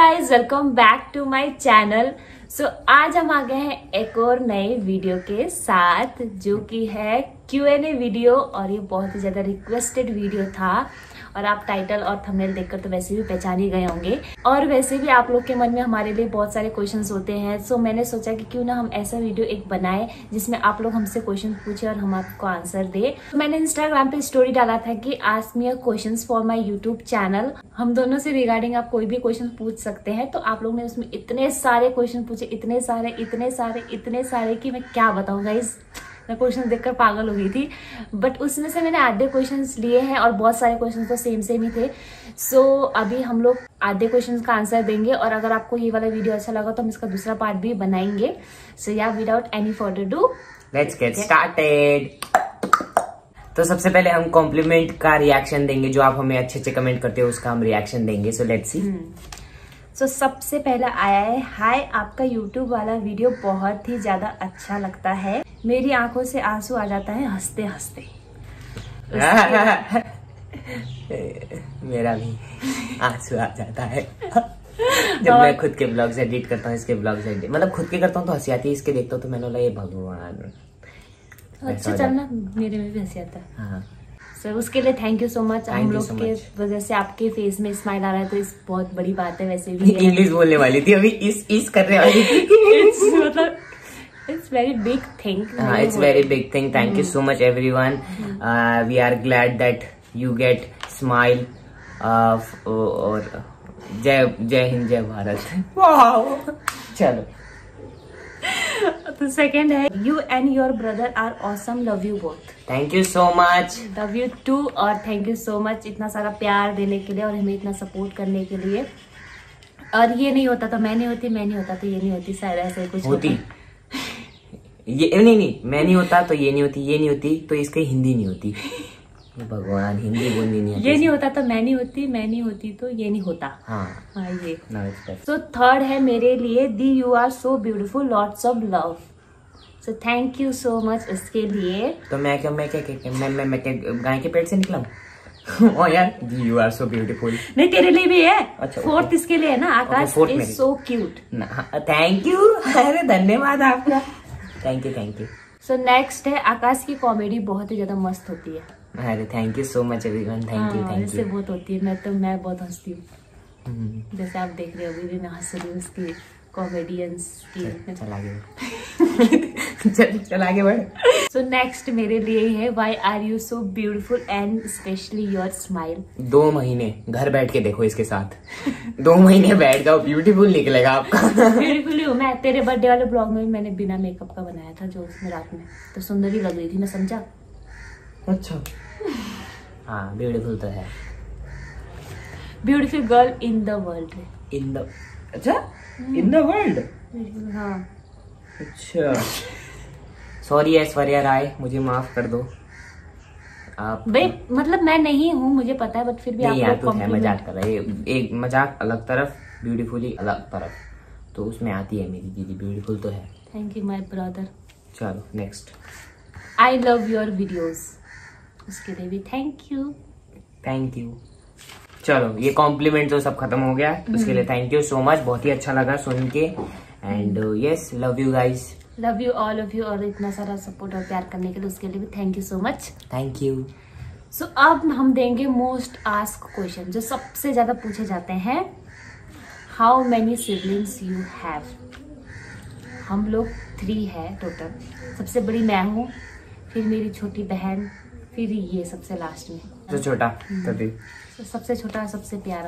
Guys, welcome back to my channel. So आज हम आ गए हैं एक और नए वीडियो के साथ, जो कि है Q&A वीडियो। और ये बहुत ही ज्यादा रिक्वेस्टेड वीडियो था और आप टाइटल और थंबनेल देखकर तो वैसे भी पहचान ही गए होंगे। और वैसे भी आप लोग के मन में हमारे लिए बहुत सारे क्वेश्चंस होते हैं, सो मैंने सोचा कि क्यों ना हम ऐसा वीडियो एक बनाए जिसमें आप लोग हमसे क्वेश्चन पूछे और हम आपको आंसर दे। तो मैंने इंस्टाग्राम पे स्टोरी डाला था कि ask me a questions for my YouTube channel. हम दोनों से रिगार्डिंग आप कोई भी क्वेश्चन पूछ सकते हैं। तो आप लोग ने उसमें इतने सारे क्वेश्चन पूछे, इतने सारे कि मैं क्या बताऊँ गाइस। मैं क्वेश्चन देखकर पागल हो गई थी, बट उसमें से मैंने आधे क्वेश्चंस लिए हैं और बहुत सारे क्वेश्चंस तो सेम ही थे। सो अभी हम लोग आधे क्वेश्चंस का आंसर देंगे और अगर आपको ये वाला वीडियो अच्छा लगा तो हम इसका दूसरा पार्ट भी बनाएंगे। So yeah without any further do let's get started. तो सबसे पहले हम कॉम्प्लीमेंट का रिएक्शन देंगे, जो आप हमें अच्छे कमेंट करते हो उसका हम रिएक्शन देंगे। So let's see. सो सबसे पहला आया है, हाय आपका यूट्यूब वाला वीडियो बहुत ही ज्यादा अच्छा लगता है, मेरी आंखों से आंसू आ जाता है हंसते हंसते। मेरा भी आंसू आ जाता है जब मैं खुद के ब्लॉग्स एडिट करता हूँ, इसके ब्लॉग्स एडिट मतलब खुद के करता हूँ तो हंसी आती है, इसके देखता हूँ तो मैंने बोला ये भगवान। अच्छा चलना, मेरे में भी हंसी आता है। हाँ। सर उसके लिए थैंक यू सो मच। हम लोग के वजह से आपके फेस में स्माइल आ रहा है तो इस बहुत बड़ी बात है। वैसे भी इंग्लिश बोलने वाली थी अभी, इस करने वाली थी। मतलब it's very big thing. It's very big thing. Thank you so much everyone. We are glad that you get smile. और जय हिंद, जय भारत। वाओ। चलो तो सेकंड है, you and your brother are awesome, love you both. Thank you so much. Love you too. और thank you so much इतना सारा प्यार देने के लिए और हमें इतना सपोर्ट करने के लिए। और ये नहीं होता तो मैं नहीं होती, मैं नहीं होता तो ये नहीं होती, शायद ऐसे कुछ होती। ये नहीं, मैं नहीं होता तो ये नहीं होती, ये नहीं होती तो इसकी हिंदी नहीं होती। भगवान, हिंदी बोलनी नहीं आती। ये नहीं होता तो मैं नहीं होती, मैं नहीं होती तो ये नहीं होता। हाँ ये। सो थर्ड है, मेरे लिए दी you are so beautiful, lots of love. So thank you so much उसके लिए। तो मैं क्या गाय के पेट से निकला हूँ। ओ यार, यू आर सो ब्यूटीफुल। नहीं, तेरे लिए भी है। अच्छा, फोर्थ इसके लिए है ना, Akash is so cute. Thank you. अरे धन्यवाद आपका। Thank you. सो नेक्स्ट है, आकाश की कॉमेडी बहुत ही ज्यादा मस्त होती है। अरे thank you so much everyone. Thank you. इससे बहुत होती है। मैं बहुत हंसती हूँ। जैसे आप देख रहे हो अभी भी मैं हंस रही हूँ उसकी कॉमेडियंस की। चल आगे बढ़। सो नेक्स्ट मेरे लिए है, why are you so beautiful and specially your smile. 2 महीने घर बैठ के देखो इसके साथ। 2 महीने बैठ जाओ, ब्यूटीफुल निकलेगा आपका। ब्यूटीफुल हूँ मैं। तेरे बर्थडे वाले ब्लॉग में मैंने बिना मेकअप का बनाया था, जो उसमें रात में तो सुंदर ही लग रही थी, मैं समझा। अच्छा। हाँ, ब्यूटीफुल तो है। Beautiful girl in the world. अच्छा, इन द वर्ल्ड। हाँ। अच्छा, सॉरी ऐश्वर्या राय, मुझे माफ कर दो। आप भाई मतलब मैं नहीं हूँ, मुझे पता है, बट फिर भी आप लोग कॉम्प्लीमेंट। मजाक कर रहा है। एक मजाक अलग तरफ, ब्यूटीफुली अलग तरफ, तो उसमें आती है मेरी दीदी। ब्यूटीफुल तो है। Thank you my brother. चलो next. I love your videos. उसके लिए भी थैंक यू। चलो, ये कॉम्प्लीमेंट तो सब खत्म हो गया। उसके लिए थैंक यू सो मच, बहुत ही अच्छा लगा सुन के। And yes, love you guys. Love you all of you. और इतना सारा सपोर्ट और प्यार करने के लिए उसके लिए भी thank you so much. Thank you. So अब हम देंगे मोस्ट आस्क क्वेश्चन, जो सबसे ज्यादा पूछे जाते हैं। How many siblings you have. हम लोग 3 है टोटल। सबसे बड़ी मैं हूँ, फिर मेरी छोटी बहन, फिर ये सबसे लास्ट में तो छोटा तभी। सबसे छोटा, सबसे प्यारा।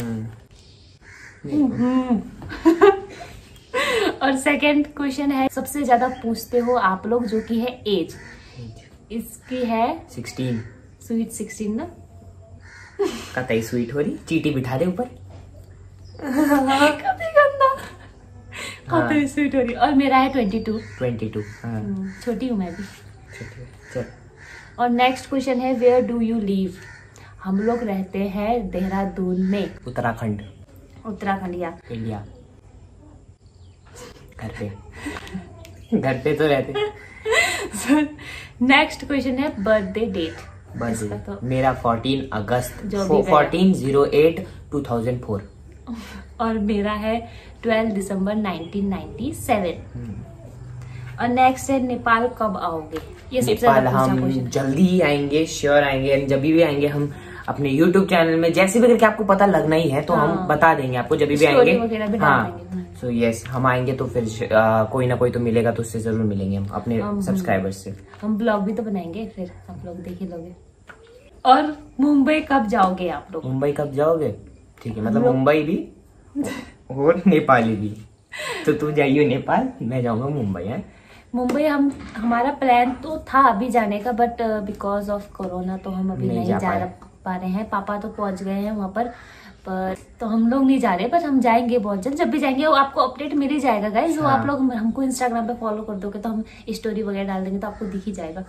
और सेकंड क्वेश्चन है, सबसे ज्यादा पूछते हो आप लोग, जो कि है एज। इसकी है 16। स्वीट 16 ना। कतई स्वीट हो रही, चीटी बिठा दे ऊपर। कतई गंदा। कतई स्वीट हो रही। और मेरा है 22। हाँ। छोटी हूँ मैं भी। चल। और नेक्स्ट क्वेश्चन है, वेयर डू यू लिव। हम लोग रहते हैं देहरादून में। उत्तराखंड या इंडिया। घर पे तो रहते। नेक्स्ट क्वेश्चन है, बर्थडे डेट। मेरा 14 अगस्त 14/08/2004। और मेरा है 12 दिसंबर 1997। और नेक्स्ट है नेपाल कब आओगे? ये सबसे नेपाल ज्यादा हम क्वेश्चन। जल्दी ही आएंगे, श्योर आएंगे। जब भी आएंगे हम अपने YouTube चैनल में जैसे भी करके आपको पता लगना ही है तो हम बता देंगे आपको जब भी आएंगे। हाँ सो यस, हम आएंगे तो फिर कोई ना कोई तो मिलेगा, तो उससे जरूर मिलेंगे हम अपने सब्सक्राइबर्स से। हम ब्लॉग भी तो बनाएंगे, फिर आप लोग देख ही लोगे। और मुंबई कब जाओगे आप लोग? मुंबई कब जाओगे? ठीक है, मतलब मुंबई भी और नेपाली भी। तो तू जाइयो नेपाल, मैं जाऊंगा मुंबई। है मुंबई हमारा प्लान तो था अभी जाने का, बट बिकॉज ऑफ कोरोना तो हम अभी नहीं जा पा रहे हैं। पापा तो पहुंच गए हैं वहां पर तो हम लोग नहीं जा रहे, पर हम जाएंगे बहुत जल्द। जब भी जाएंगे वो आपको अपडेट मिल ही जाएगा गाइस। वो आप लोग हमको इंस्टाग्राम पे फॉलो कर दोगे तो हम स्टोरी वगैरह डाल देंगे तो आपको दिख ही जाएगा।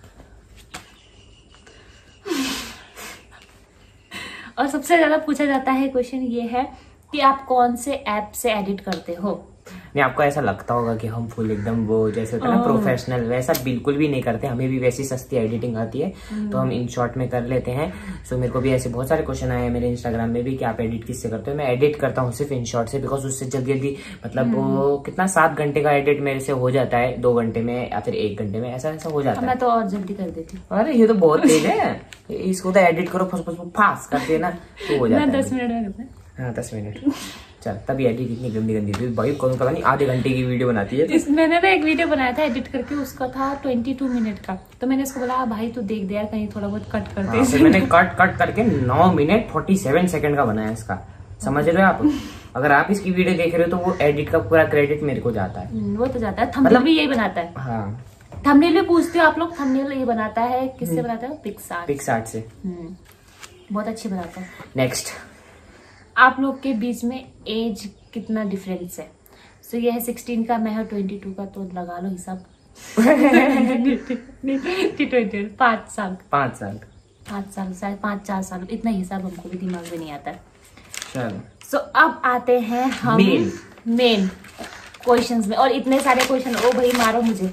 और सबसे ज्यादा पूछा जाता है क्वेश्चन ये है कि आप कौन से ऐप से एडिट करते हो? नहीं, आपको ऐसा लगता होगा कि हम फुल एकदम वो जैसे होता है ना प्रोफेशनल, वैसा बिल्कुल भी नहीं करते। हमें भी वैसी सस्ती एडिटिंग आती है तो हम इन शॉर्ट में कर लेते हैं। सो मेरे को भी ऐसे बहुत सारे क्वेश्चन आए हैं मेरे इंस्टाग्राम में भी कि आप एडिट किससे करते हो। मैं एडिट करता हूँ सिर्फ इन शॉर्ट से, बिकॉज उससे जल्दी जल्दी मतलब वो कितना 7 घंटे का एडिट मेरे से हो जाता है 2 घंटे में या फिर 1 घंटे में, ऐसा हो जाता है। मैं तो और जल्दी कर देती हूँ। अरे ये तो बहुत तेज है, इसको तो एडिट करो फास्ट करते है ना तो हो जाता है। 10 मिनट में। हाँ 10 मिनट। चल तभी एडिट इतनी गंदी थी भाई, कौन पता नहीं आधे घंटे की वीडियो बनाती है। मैंने ना एक वीडियो बनाया था एडिट करके, उसका था 22 मिनट का। तो मैंने इसको बोला भाई तू देख दे यार, कहीं थोड़ा बहुत कट कर दे। फिर मैंने कट करके 9 मिनट 47 सेकंड का बनाया इसका, समझ रहे हो आप? अगर आप इसकी वीडियो देख रहे हो तो वो एडिट का पूरा क्रेडिट मेरे को जाता है। वो तो जाता है, थंबनेल भी यही बनाता है। हाँ थंबनेल भी पूछते हो आप लोग, थंबनेल ये बनाता है किससे बनाता है? पिक्सआर्ट से। बहुत अच्छी बनाता है। नेक्स्ट, आप लोग के बीच में एज कितना डिफरेंस है? सो ये है 16 का, मैं हूँ 22 का, तो लगा लो हिसाब। 5 साल 5 साल 5 साल शायद 5-4 साल, इतना हिसाब हमको भी दिमाग में नहीं आता है। चलो सो अब आते हैं हम मेन क्वेश्चंस में। और इतने सारे क्वेश्चन, ओ भाई मारो मुझे।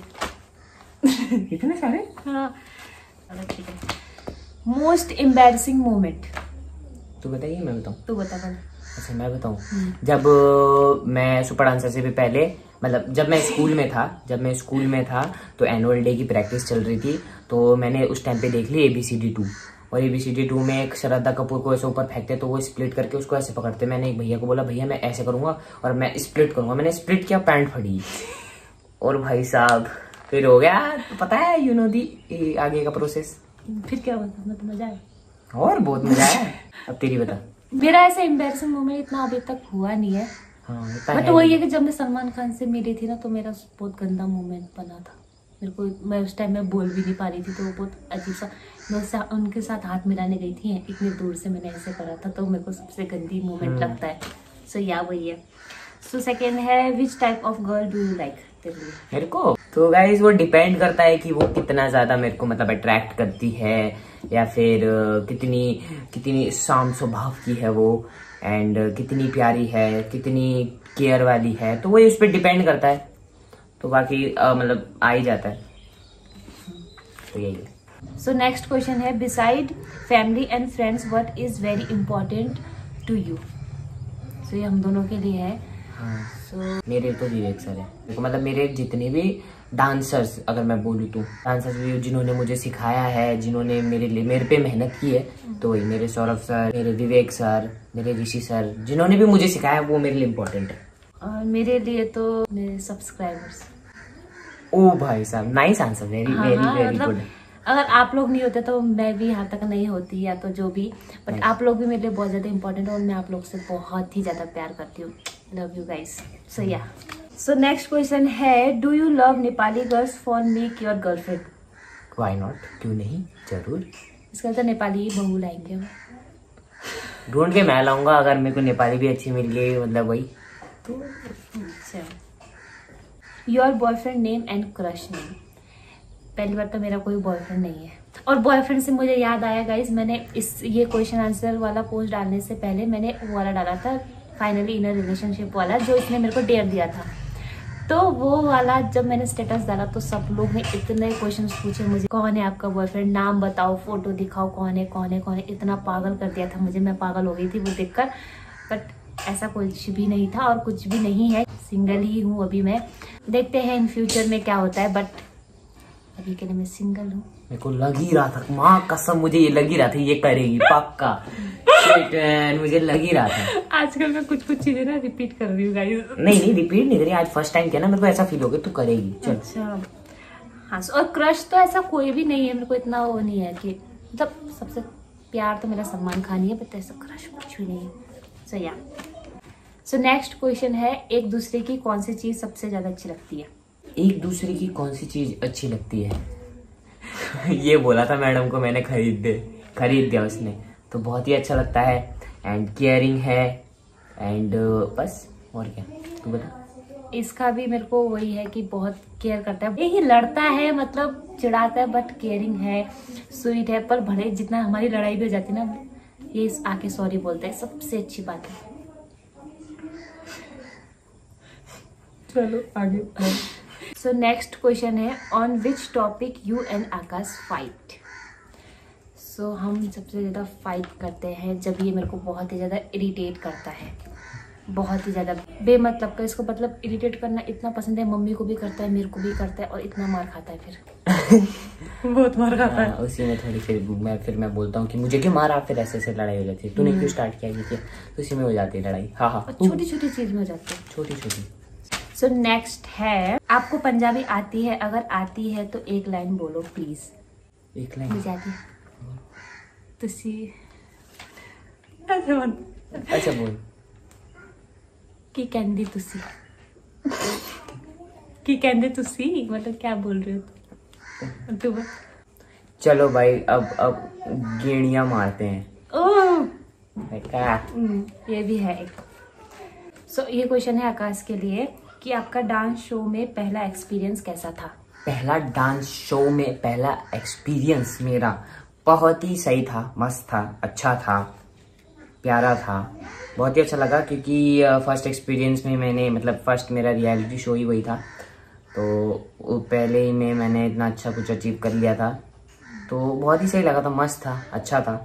इतने सारे? हाँ ठीक है। मोस्ट एम्बैरसिंग मोमेंट तू बताइए मैं बताऊँ? तू बता पहले। अच्छा मैं बताऊँ? जब मैं सुपर डांसर से भी पहले, मतलब जब मैं स्कूल में था तो एनुअल डे की प्रैक्टिस चल रही थी, तो मैंने उस टाइम पे देख ली ABCD 2। और ABCD 2 में एक श्रद्धा कपूर को ऐसे ऊपर फेंकते तो वो स्प्लिट करके उसको ऐसे पकड़ते। मैंने एक भैया को बोला भैया मैं ऐसे करूंगा और मैं स्प्लिट करूंगा। मैंने स्प्लिट किया, पैंट फटी। और भाई साहब फिर हो गया, पता है यू नो दी आगे का प्रोसेस। फिर क्या होता? तो मजा आया और बहुत मजा आया। अब तेरी बता। मेरा ऐसा एम्बैरसिंग मोमेंट इतना अभी तक हुआ नहीं है। हाँ, बट वही है कि जब मैं सलमान खान से मिली थी ना तो मेरा बहुत गंदा मोमेंट बना था मेरे को। मैं उस टाइम में बोल भी नहीं पा रही थी, तो वो बहुत अजीब सा। मैं उनके साथ हाथ मिलाने गई थी, इतनी दूर से मैंने ऐसे करा था, तो मेरे को सबसे गंदी मोमेंट लगता है। सो या वही है। सो सेकेंड है, which type of girl do you like? मेरे को तो गाइस वो डिपेंड करता है कि वो कितना ज्यादा मेरे को मतलब अट्रैक्ट करती है, या फिर कितनी शांत स्वभाव की है वो, एंड कितनी प्यारी है, कितनी केयर वाली है, तो वही उस पर डिपेंड करता है। तो बाकी मतलब आ ही जाता है, तो यही है। सो नेक्स्ट क्वेश्चन है, beside family and friends what is very important to you? So ये हम दोनों के लिए है। हाँ, मेरे तो विवेक सर है। देखो मतलब मेरे जितने भी डांसर्स, अगर मैं बोलूँ तो डांसर्स भी जिन्होंने मुझे सिखाया है, जिन्होंने मेरे पे मेहनत की है, तो वही मेरे सौरभ सर, मेरे विवेक सर, मेरे ऋषि सर, जिन्होंने भी मुझे सिखाया वो मेरे लिए इम्पोर्टेंट है। और मेरे लिए तो मेरे सब्सक्राइबर्स। ओ भाई साहब, nice answer, very very good. अगर आप लोग नहीं होते तो मैं भी यहाँ तक नहीं होती, या तो जो भी, बट आप लोग भी मेरे लिए बहुत ज्यादा इंपॉर्टेंट है और मैं आप लोग से बहुत ही ज्यादा प्यार करती हूँ। Love you guys. So yeah, so next question है, do you love Nepali girls for make your girlfriend? Why not, क्यों नहीं, जरूर। इसका तो नेपाली बहू लाएंगे हम, ढूंढ के मैं लाऊंगा। अगर मेरे को नेपाली भी अच्छी मिल गई, मतलब वही तो। Your boyfriend name and crush name? पहली बार तो मेरा कोई बॉयफ्रेंड नहीं है। और बॉयफ्रेंड से मुझे याद आया गाइज, मैंने ये क्वेश्चन आंसर वाला पोस्ट डालने से पहले मैंने वो वाला डाला था, फाइनली इन अ रिलेशनशिप वाला, जो इसने मेरे को डेयर दिया था। तो वो वाला जब मैंने स्टेटस डाला तो सब लोग ने इतने क्वेश्चंस पूछे मुझे, कौन है आपका बॉयफ्रेंड, नाम बताओ, फोटो दिखाओ, कौन है, इतना पागल कर दिया था मुझे। मैं पागल हो गई थी वो देखकर। बट ऐसा कुछ भी नहीं था और कुछ भी नहीं है, सिंगल ही हूँ अभी मैं। देखते हैं इन फ्यूचर में क्या होता है, बट अभी के लिए मैं सिंगल हूँ। मेरे को लग ही रहा था, माँ कसम मुझे ये लग ही रहा था ये करेगी पक्का। Shit, man, मुझे लग ही रहा था। आजकल मैं कुछ चीजें ना रिपीट कर रही हूँ गाइस। नहीं रिपीट नहीं करी, आज फर्स्ट टाइम किया ना, मेरे को ऐसा फील हो गया तू करेगी। चल। अच्छा हाँ, और क्रश तो ऐसा कोई भी नहीं है मेरे को, इतना वो नहीं है कि मतलब सबसे प्यार तो मेरा सलमान खान ही है, बट ऐसा क्रश कुछ भी नहीं है। सो या सो नेक्स्ट क्वेश्चन है, एक दूसरे की कौन सी चीज सबसे ज्यादा अच्छी लगती है? एक दूसरे की कौन सी चीज अच्छी लगती है? ये बोला था मैडम को मैंने, खरीद दिया उसने, तो बहुत ही अच्छा लगता है। एंड केयरिंग है, एंड बस और क्या, तू बता। इसका भी मेरे को वही है कि बहुत केयर करता है, यही लड़ता है मतलब चिढ़ाता है, बट केयरिंग है, स्वीट है, पर भले जितना हमारी लड़ाई भी हो जाती है ना, ये आके सॉरी बोलता है, सबसे अच्छी बात है। चलो आगे। सो नेक्स्ट क्वेश्चन है, on which topic you and Akash fight? So हम सबसे ज़्यादा फाइट करते हैं जब ये मेरे को बहुत ही ज़्यादा इरिटेट करता है, बहुत ही ज़्यादा बेमतलब का। इसको मतलब इरिटेट करना इतना पसंद है, मम्मी को भी करता है, मेरे को भी करता है, और इतना मार खाता है फिर। बहुत मार खाता है। उसी में थोड़ी फिर मैं बोलता हूँ कि मुझे क्यों मारा, फिर ऐसे लड़ाई हो जाती है, तूने क्यों स्टार्ट किया ये, तो उसी में हो जाती है लड़ाई। हाँ छोटी छोटी चीज में हो जाती है, छोटी। सो नेक्स्ट है, आपको पंजाबी आती है? अगर आती है तो एक लाइन बोलो प्लीज। एक लाइन मुझे आती है। अच्छा बोल। की कहंदी तुसी मतलब क्या बोल रहे हो तू? चलो भाई अब गेड़ियां मारते हैं। ओह क्या? ये भी है एक। सो ये क्वेश्चन है आकाश के लिए कि आपका डांस शो में पहला एक्सपीरियंस कैसा था? पहला डांस शो में पहला एक्सपीरियंस मेरा बहुत ही सही था, मस्त था, अच्छा था, प्यारा था, बहुत ही अच्छा लगा, क्योंकि फर्स्ट एक्सपीरियंस में मैंने मतलब फर्स्ट मेरा रियलिटी शो ही वही था, तो पहले ही में मैंने इतना अच्छा कुछ अचीव कर लिया था, तो बहुत ही सही लगा था, मस्त था, अच्छा था।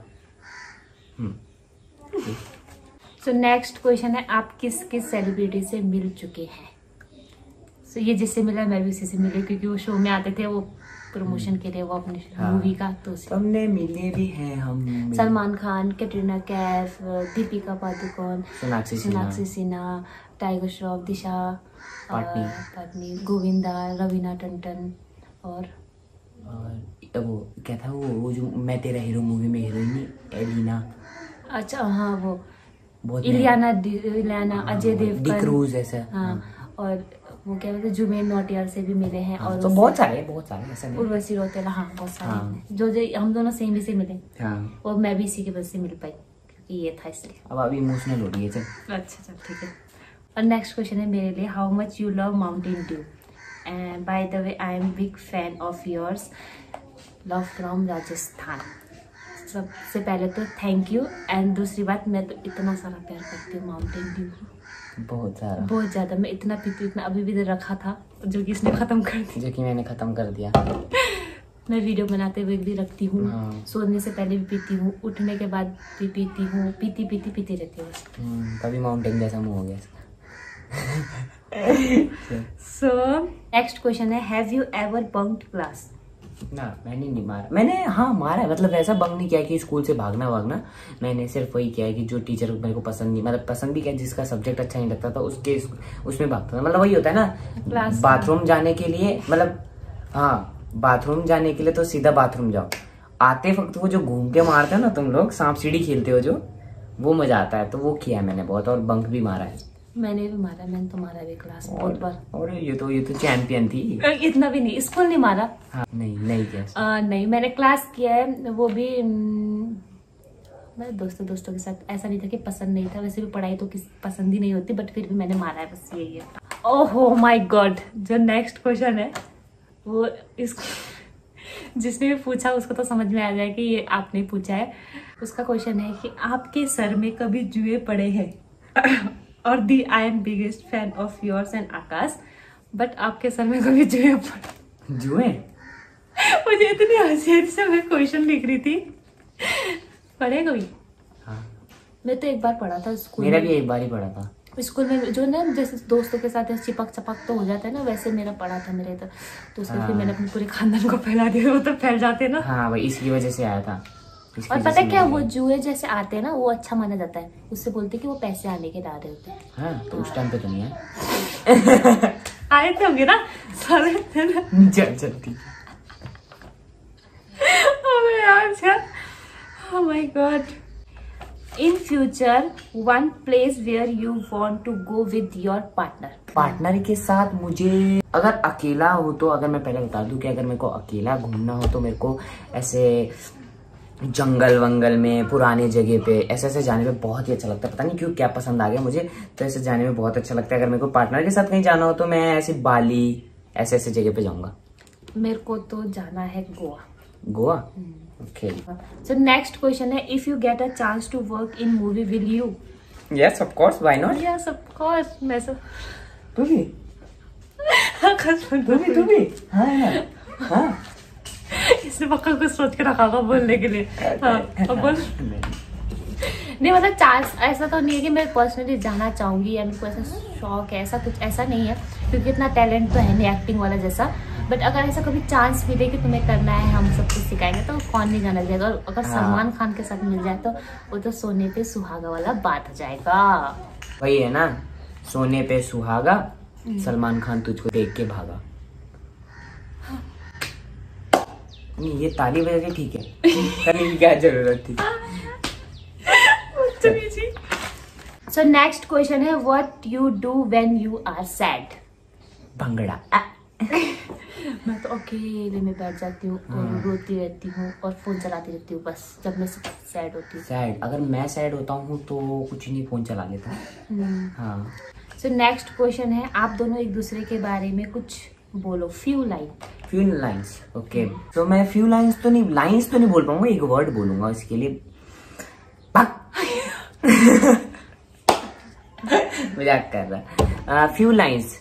सो नेक्स्ट क्वेश्चन है, आप किस किस सेलिब्रिटी से मिल चुके हैं? सो ये जिससे मिला मैं भी उसी से मिली, क्योंकि वो शो में आते थे, वो प्रमोशन के लिए, वो अपने मूवी का, तो हमने मिले भी हैं हम। सलमान खान, कैटरीना कैफ, दीपिका पादुकोण, सोनाक्षी सिन्हा, टाइगर श्रॉफ, दिशा पाटनी, गोविंदा, रवीना टंडन, और वो क्या था वो जो मैं तेरा हीरो मूवी में हीरोइन एलिना। अच्छा हाँ, वो इलियाना, अजय देवगन, ऐसा। हाँ, और वो क्या बोलते, जुमेन नौटियाल से भी मिले हैं। हाँ, और तो बहुत सारे ऐसा नहीं। उर्वशी रौतेला, हाँ बहुत सारे। हाँ। जो हम दोनों सेम ही से मिले। हाँ। और मैं भी इसी के वजह से मिल पाई, क्योंकि ये था इसलिए। अब अभी इमोशनल हो रही है। चल अच्छा चल ठीक है। और नेक्स्ट क्वेश्चन है मेरे लिए, how much you love Mountain Dew? And by the way I am big fan of yours, love from Rajasthan. सबसे पहले तो थैंक यू, एंड दूसरी बात, मैं तो इतना सारा प्यार करती हूँ माउंटेन ड्यू, बहुत ज्यादा। मैं इतना पीती हूँ, इतना अभी भी रखा था, जो कि इसने खत्म कर दिया, जो कि मैंने खत्म कर दिया। मैं वीडियो बनाते हुए भी रखती हूँ। हाँ। सोने से पहले भी पीती हूँ, उठने के बाद भी पीती हूँ, पीती रहती हूँ। तभी माउंटेन जैसा मुंह हो गया इसका। सो नेक्स्ट क्वेश्चन है, have you ever bunked class? ना, मैंने नहीं मारा। मैंने हाँ मारा है, मतलब ऐसा बंक नहीं किया कि स्कूल से भागना। मैंने सिर्फ वही किया है कि जो टीचर मेरे को पसंद नहीं, मतलब पसंद भी किया, जिसका सब्जेक्ट अच्छा नहीं लगता था उसमें भागता था। मतलब वही होता है ना, बाथरूम जाने के लिए, मतलब हाँ बाथरूम जाने के लिए तो सीधा बाथरूम जाओ, आते वक्त वो जो घूम के मारते हो ना तुम लोग, सांप सीढ़ी खेलते हो जो, वो मजा आता है। तो वो किया मैंने बहुत, और बंक भी मारा है। मैंने तो मारा भी क्लास बहुत बार। और ये तो चैंपियन थी। इतना भी नहीं, स्कूल नहीं मारा। हाँ, नहीं किया। नहीं, मैंने क्लास किया है, वो भी मेरे दोस्तों के साथ। ऐसा नहीं था कि पसंद नहीं था, वैसे भी पढ़ाई तो पसंद ही नहीं होती, बट फिर भी मैंने मारा है, बस यही है। ओहो माय गॉड, जो नेक्स्ट क्वेश्चन है वो जिसने भी पूछा उसको तो समझ में आ जाए कि ये आपने पूछा है। उसका क्वेश्चन है कि आपके सर में कभी जुए पड़े हैं? और दी I am biggest fan of yours and Akash, but आपके सर में कभी जुए पड़े? जुए? मुझे इतनी हंसी से मैं क्वेश्चन लिख रही थी, पड़े कभी? हाँ। मैं तो एक बार पढ़ा था स्कूल मेरा में। भी एक बार ही पढ़ा था स्कूल में, जो ना जैसे दोस्तों के साथ चिपक चपक तो हो जाता है ना, वैसे मेरा पढ़ा था मेरे इधर। तो उसमें फिर मैंने अपने पूरे खानदान को फैला दिया, वो तो फैल जाते ना। हाँ भाई, इसकी वजह से आया था। और पता है क्या, वो जुए जैसे आते हैं ना, वो अच्छा माना जाता है। उससे बोलते हैं कि वो पैसे आने के ला रहे होते हैं। हाँ, तो उस टाइम पे तो नहीं है। आए थे होंगे ना सारे जल्दी। Oh my God. In future, one place where you want to go with your partner. Partner के साथ मुझे, अगर अकेला हो तो, अगर मैं पहले बता दूं कि अगर मेरे को अकेला घूमना हो तो मेरे को ऐसे जंगल वंगल में, पुराने जगह पे ऐसे जाने में बहुत ही अच्छा लगता है। पता नहीं क्यों, क्या पसंद आ गया मुझे, तो ऐसे जाने में बहुत अच्छा लगता है। अगर मेरे को पार्टनर के साथ कहीं जाना हो तो मैं ऐसे बाली ऐसे जगह पे जाऊंगा। मेरे को तो जाना है Goa. Goa, okay. So next question है, if you get a chance to work in movie, will you? Yes, of course, why not? Yes, of course. मैं सब तू भी? तू भी? हाँ। इसने पक्का कुछ सोच के रखा होगा बोलने के लिए। हाँ, अब बोल। नहीं मतलब चांस ऐसा तो नहीं है कि मैं पर्सनली जाना चाहूंगी या मेरे को ऐसा शौक है, ऐसा कुछ ऐसा नहीं है, क्योंकि इतना टैलेंट तो है नहीं एक्टिंग वाला जैसा। बट अगर ऐसा कभी चांस मिले कि तुम्हें करना है, हम सब कुछ सिखाएंगे, तो कौन नहीं जाना चाहेगा। और अगर सलमान खान के साथ मिल जाए तो वो तो सोने पे सुहागा वाला बात हो जाएगा। वही है ना, सोने पे सुहागा, सलमान खान तुझको देख के भागा। नहीं, ये ताली बजा के ठीक है, करने की क्या जरूरत थी। So next question है, what you do when you are sad? Bhangra. मैं तो अकेले में बैठ जाती हूँ और रोती रहती हूँ और फोन चलाती रहती हूँ बस, जब मैं सैड होती हूँ। सैड, अगर मैं सैड होता हूँ तो कुछ नहीं, फोन चला लेता हूँ। हाँ। So next question है, आप दोनों एक दूसरे के बारे में कुछ बोलो, फ्यू लाइन्स। ओके, तो मैं फ्यू लाइन्स तो नहीं बोल पाऊंगा, एक वर्ड बोलूंगा इसके लिए। मजाक कर रहा। Few lines.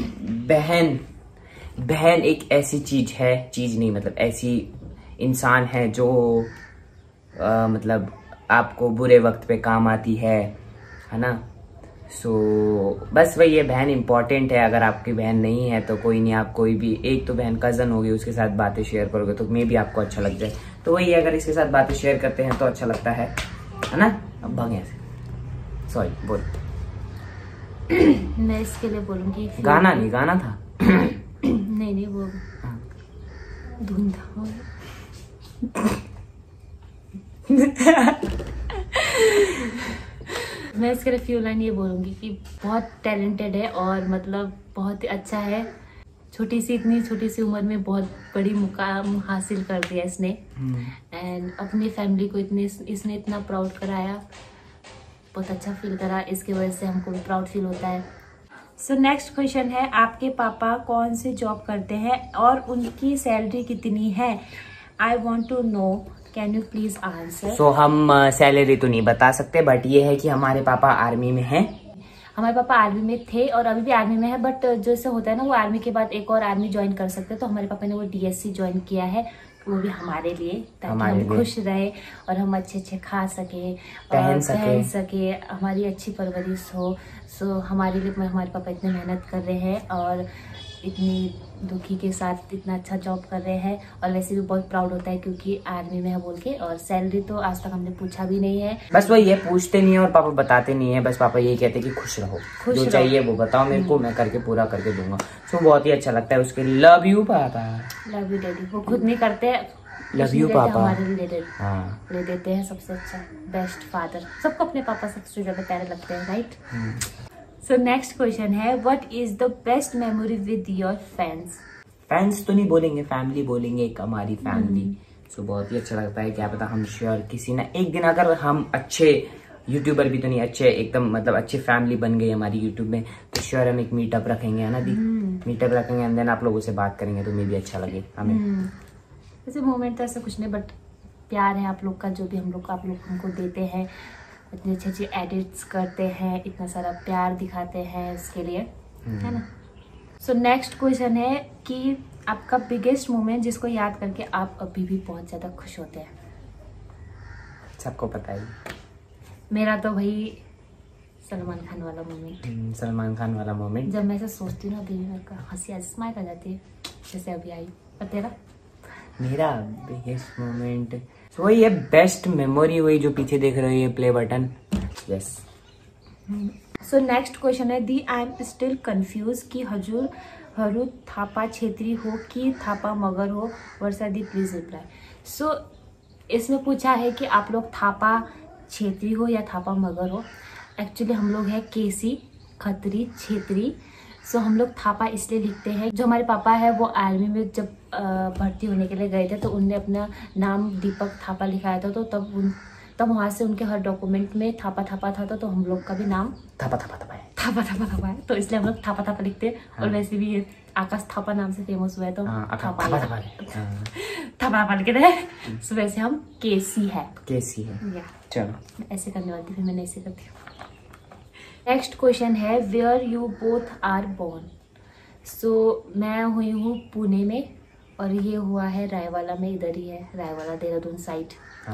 बहन एक ऐसी चीज नहीं, मतलब ऐसी इंसान है जो मतलब आपको बुरे वक्त पे काम आती है ना। सो बस वही है, बहन इम्पोर्टेंट है। अगर आपकी बहन नहीं है तो कोई नहीं, आप कोई भी एक तो बहन कजन होगी, उसके साथ बातें शेयर करोगे तो मे भी आपको अच्छा लग जाए। तो वही है, अगर इसके साथ बातें शेयर करते हैं तो अच्छा लगता है ना। अब भागे से, सॉरी बोल। मैं इसके लिए बोलूंगी गाना था। नहीं वो धुंधा। मैं इसके लिए फ्यू लाइन ये बोलूंगी कि बहुत टैलेंटेड है और मतलब बहुत ही अच्छा है। इतनी छोटी सी उम्र में बहुत बड़ी मुकाम हासिल कर दिया इसने। एंड अपनी फैमिली को इसने इतना प्राउड कराया, बहुत अच्छा फील करा। इसकी वजह से हमको भी प्राउड फील होता है। सो नेक्स्ट क्वेश्चन है, आपके पापा कौन से जॉब करते हैं और उनकी सैलरी कितनी है? I want to know, can you please answer? So हम सैलरी तो नहीं बता सकते, बट ये है कि हमारे पापा आर्मी में हैं। हमारे पापा आर्मी में थे और अभी भी आर्मी में है, बट जैसे होता है ना, वो आर्मी के बाद एक और आर्मी ज्वाइन कर सकते हैं। तो हमारे पापा ने वो DSC ज्वाइन किया है, वो भी हमारे लिए, ताकि हम खुश रहे और हम अच्छे खा सके, पहन सके, हमारी अच्छी परवरिश हो। सो हमारे लिए हमारे पापा इतनी मेहनत कर रहे हैं और इतनी दुखी के साथ इतना अच्छा जॉब कर रहे हैं। और वैसे भी बहुत प्राउड होता है क्योंकि आर्मी में है बोल के। और सैलरी तो आज तक हमने पूछा भी नहीं है, बस वही है, पूछते नहीं है और पापा बताते नहीं है। बस पापा यही कहते हैं कि खुश रहो, जो चाहिए वो बताओ मेरे को, मैं करके पूरा करके दूंगा। सो बहुत ही अच्छा लगता है उसके। Love you papa, love you daddy. वो खुद नहीं करते, लव यू पापा हमारे लिए ले देते हैं। सबसे अच्छा बेस्ट फादर। सबको अपने पापा सबसे ज्यादा प्यारे लगते हैं, राइट? सो नेक्स्ट क्वेश्चन है, what is the best memory with your friends? Friends तो नहीं बोलेंगे, फैमिली बोलेंगे, एक हमारी फैमिली। सो बहुत ही अच्छा लगता है। क्या पता हम श्योर किसी ना एक दिन, अगर हम अच्छे यूट्यूबर भी तो नहीं, अच्छे एकदम मतलब अच्छी फैमिली बन गई हमारी यूट्यूब में, तो श्योर हम एक मीटअप रखेंगे, है ना दी? मीटअप रखेंगे एंड देन आप लोगों से बात करेंगे तो मे भी अच्छा लगे हमें। वैसे मोमेंट तो ऐसा कुछ नहीं, बट प्यार है आप लोग का, जो भी आप लोग हमको देते हैं, इतने अच्छे एडिट्स करते हैं, इतना सारा प्यार दिखाते हैं, उसके लिए, है ना? सो नेक्स्ट क्वेश्चन है कि आपका बिगेस्ट मोमेंट जिसको याद करके आप अभी भी बहुत ज्यादा खुश होते हैं? सबको पता है, मेरा तो भाई सलमान खान वाला मोमेंट। सलमान खान वाला मोमेंट। जब मैं ऐसा सोचती हूँ ना दिल में हंसी स्माइल आ जाती है जैसे अभी आई। और तेरा? मेरा बिगेस्ट मोमेंट वही है, बेस्ट मेमोरी वही जो पीछे देख रहे हो ये play button. Yes. So next question है दी आई एम स्टिल कंफ्यूज कि हजूर हरू थापा छेत्री हो कि थापा मगर हो, वर्षा दी प्लीज रिप्लाई। सो इसमें पूछा है कि आप लोग थापा छेत्री हो या थापा मगर हो। एक्चुअली हम लोग हैं केसी खत्री छेत्री। सो हम लोग थापा इसलिए लिखते हैं, जो हमारे पापा है वो आर्मी में जब भर्ती होने के लिए गए थे तो उनने अपना नाम दीपक थापा लिखाया था, तो तब वहाँ से उनके हर डॉक्यूमेंट में थापा थापा था, तो हम लोग का भी नाम थापा थापा थापा है। थापा थापा थापा है, तो इसलिए हम लोग थापा थापा लिखते हैं। और वैसे भी ये आकाश थापा नाम से फेमस हुआ है तो थापा थापा लिखे थे। सो वैसे हम केसी है। केसी है। चलो ऐसे करने वाली थी, फिर मैंने ऐसे कर दिया। नेक्स्ट क्वेश्चन है where you both are born. So मैं हुई हूँ पुणे में और ये हुआ है रायवाला में, इधर ही है रायवाला देहरादून साइड।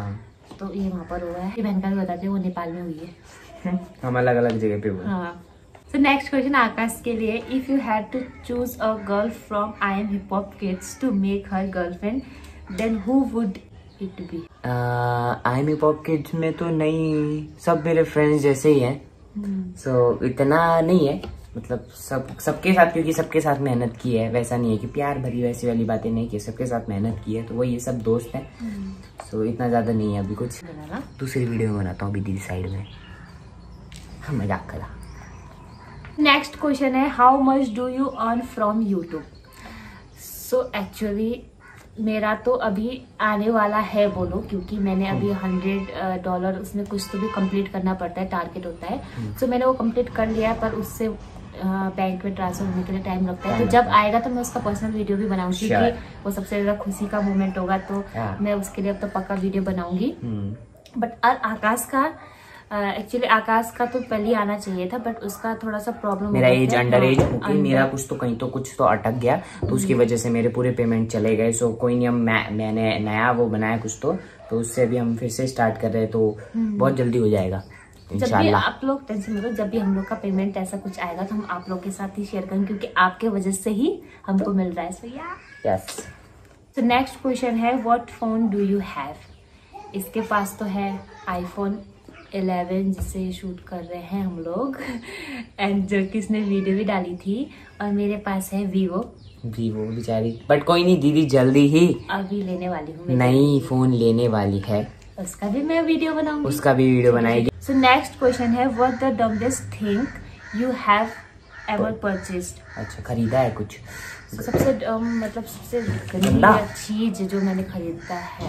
तो ये वहाँ पर हुआ है। बहन का भी बताते हैं वो नेपाल में हुई है। हम अलग अलग जगह पे हुए। हाँ। सो नेक्स्ट क्वेश्चन आकाश के लिए, if you had to choose a girl from I am hip hop kids to make her girlfriend then who would it be. I am hip hop kids में तो नहीं, सब मेरे फ्रेंड्स जैसे ही हैं। सो इतना नहीं है, मतलब सबके साथ, क्योंकि सबके साथ मेहनत की है, वैसा नहीं है कि प्यार भरी वैसी वाली बातें नहीं की, सबके साथ मेहनत की है, तो वो ये सब दोस्त हैं। सो इतना ज्यादा नहीं है अभी, कुछ दूसरी वीडियो में बनाता हूँ अभी दीदी साइड में। हाँ मजाक करा। नेक्स्ट क्वेश्चन है how much do you earn from YouTube. So actually मेरा तो अभी आने वाला है बोलो, क्योंकि मैंने अभी $100 उसमें कुछ तो भी कंप्लीट करना पड़ता है, टारगेट होता है। सो मैंने वो कंप्लीट कर लिया है, पर उससे बैंक में ट्रांसफर होने के लिए टाइम लगता है। तो जब आएगा तो मैं उसका पर्सनल वीडियो भी बनाऊंगी, क्योंकि वो सबसे ज्यादा खुशी का मोमेंट होगा, तो मैं उसके लिए अब तो पक्का वीडियो बनाऊंगी। बट आकाश का एक्चुअली आकाश का तो पहले ही आना चाहिए था, बट उसका थोड़ा सा प्रॉब्लम, मेरा एज अंडर एज होके मेरा कुछ तो अटक गया, तो उसकी वजह से मेरे पूरे पेमेंट चले गए। सो कोई नहीं, मैंने नया वो बनाया कुछ तो उससे भी हम फिर से स्टार्ट कर रहे हैं, तो बहुत जल्दी हो जाएगा इंशाल्लाह। जब भी आप लोग टेंशन मत लो, जब भी हम लोग का पेमेंट ऐसा कुछ आएगा तो हम आप लोग के साथ ही शेयर करेंगे, क्योंकि आपके वजह से ही हमको मिल रहा है। So yes. तो नेक्स्ट क्वेश्चन है what phone do you have. इसके पास तो है iPhone 11 जिससे शूट कर रहे हैं हम लोग एंड जो कि इसने वीडियो भी डाली थी। और मेरे पास है वीवो बेचारी, बट कोई नहीं, दीदी जल्दी ही अभी लेने वाली हूँ, नई फोन लेने वाली है, उसका भी मैं वीडियो बनाऊंगी, उसका भी वीडियो बनाएगी। सो नेक्स्ट क्वेश्चन है what the dumbest thing you have ever purchased. अच्छा, खरीदा है कुछ? सबसे मतलब सबसे गंदा चीज जो मैंने खरीदा है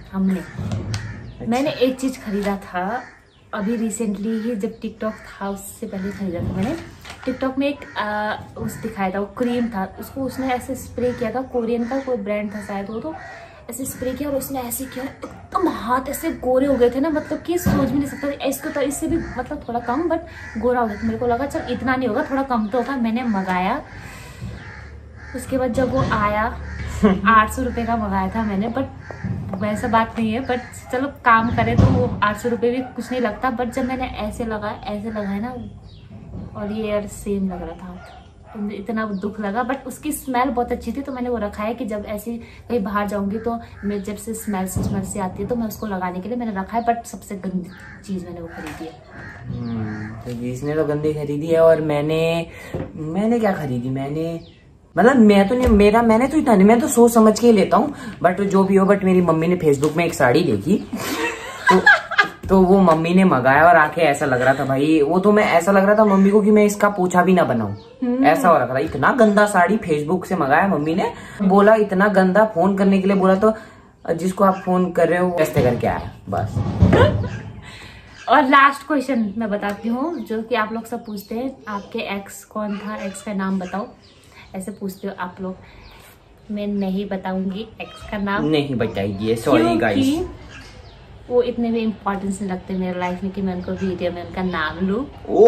मैंने एक चीज खरीदा था अभी रिसेंटली ही, जब टिकटॉक था उससे पहले खरीदा था मैंने। टिकटॉक में एक उस दिखाया था, वो क्रीम था, उसको उसने ऐसे स्प्रे किया था, कोरियन का कोई ब्रांड था शायद वो, तो ऐसे स्प्रे किया और उसने ऐसे किया, एकदम हाथ ऐसे गोरे हो गए थे ना, मतलब कि सोच भी नहीं सकता इसको, तो इससे भी मतलब थोड़ा कम बट गोरा हो गया था। मेरे को लगा चल इतना नहीं होगा, थोड़ा कम तो होगा। मैंने मंगाया, उसके बाद जब वो आया 800 रुपये का मंगाया था मैंने, बट वैसा बात नहीं है, बट चलो काम करे तो वो 800 रुपये भी कुछ नहीं लगता। बट जब मैंने ऐसे लगाया ना, और ये यार सेम लग रहा था, तो इतना दुख लगा। बट उसकी स्मेल बहुत अच्छी थी, तो मैंने वो रखा है कि जब ऐसी कहीं बाहर जाऊंगी तो मैं जब से स्मेल से आती है तो मैं उसको लगाने के लिए मैंने रखा है। बट सबसे गंदी चीज मैंने वो खरीदी है। तो इसने तो गंदी खरीदी है, और मैंने क्या खरीदी, मतलब मैं तो नहीं, मैंने तो इतना नहीं, मैं तो सोच समझ के ही लेता हूँ, बट जो भी हो। बट मेरी मम्मी ने फेसबुक में एक साड़ी देखी तो वो मम्मी ने मंगाया, और आके ऐसा लग रहा था भाई, वो तो मैं ऐसा लग रहा था मम्मी को कि मैं इसका पोछा भी ना बनाऊं, ऐसा हो रहा था। इतना गंदा साड़ी फेसबुक से मंगाया मम्मी ने, बोला इतना गंदा, फोन करने के लिए बोला तो जिसको आप फोन कर रहे हो ऐसे करके आया बस। और लास्ट क्वेश्चन मैं बताती हूँ, जो कि आप लोग सब पूछते हैं, आपके एक्स कौन था, एक्स का नाम बताओ, ऐसे पूछते हो आप लोग। मैं नहीं बताऊंगी एक्स का नाम, नहीं बताइए, सॉरी गाइस, वो इतने भी इम्पोर्टेंस नहीं लगते मेरे लाइफ में कि मैं उनको वीडियो में उनका नाम लूं।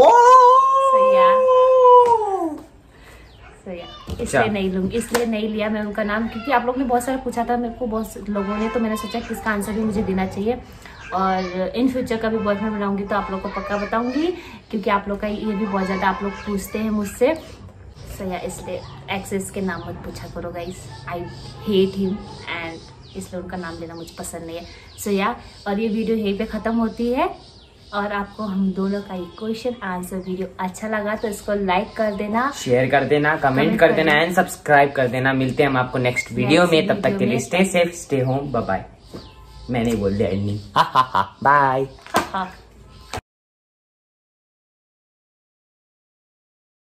इसलिए नहीं लूंगी, इसलिए नहीं लिया मैं उनका नाम, क्योंकि आप लोगों ने बहुत सारा पूछा था मेरे को, बहुत लोगों ने, तो मैंने सोचा कि इसका आंसर भी मुझे देना चाहिए। और इन फ्यूचर का भी बॉयफ्रेंड बनाऊंगी तो आप लोग को पक्का बताऊंगी, क्योंकि आप लोग का ये भी बहुत ज़्यादा आप लोग पूछते हैं मुझसे। सो या इसलिए एक्सेस के नाम मत पूछा करो guys, I hate him and इसलिए उनका नाम लेना मुझे पसंद नहीं है। सो या और ये वीडियो यहीं पे ख़त्म होती है। और आपको हम दोनों का ये क्वेश्चन आंसर वीडियो अच्छा लगा तो इसको लाइक कर देना, शेयर कर देना, कमेंट कर देना एंड सब्सक्राइब कर देना। मिलते हैं हम आपको नेक्स्ट वीडियो में, तब तक के लिए stay safe, stay home, bye bye. मैंने बोल दिया बाय।